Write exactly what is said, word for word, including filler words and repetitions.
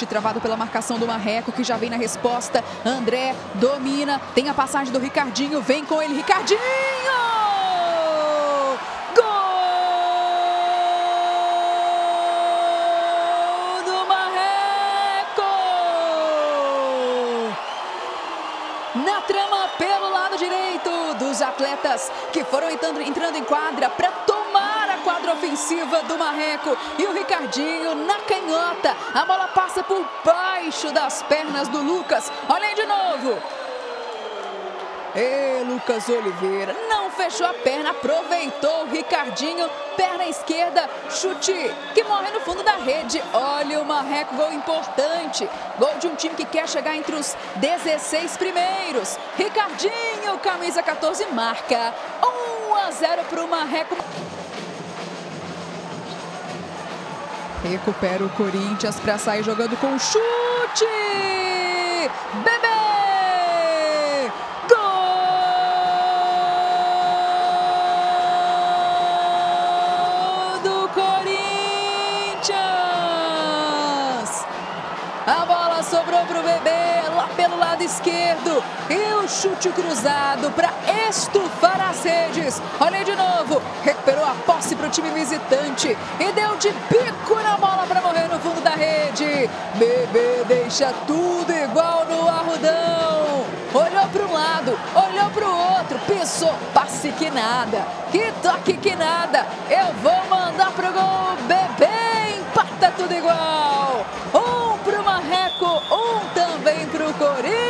chute travado pela marcação do Marreco, que já vem na resposta. André domina, tem a passagem do Ricardinho, vem com ele, Ricardinho! Gol do Marreco! Na trama pelo lado direito dos atletas que foram entrando, entrando em quadra para tomar a quadra ofensiva do Marreco. E o Ricardinho na canhota. A bola passa por baixo das pernas do Lucas. Olha aí de novo. E Lucas Oliveira não fechou a perna, aproveitou o Ricardinho, perna esquerda, chute que morre no fundo da rede. Olha o Marreco, gol importante, gol de um time que quer chegar entre os dezesseis primeiros. Ricardinho, camisa quatorze, marca um a zero para o Marreco. Recupera o Corinthians para sair jogando com chute. Bebê! A bola sobrou para o Bebê, lá pelo lado esquerdo. E o chute cruzado para estufar as redes. Olha aí de novo. Recuperou a posse para o time visitante. E deu de bico na bola para morrer no fundo da rede. Bebê deixa tudo igual no Arrudão. Olhou para um lado, olhou para o outro. Pensou, passe que nada. Que toque que nada. Eu vou mandar pro gol. Bebê empata tudo igual. Um pro Marreco, um também pro Corinthians.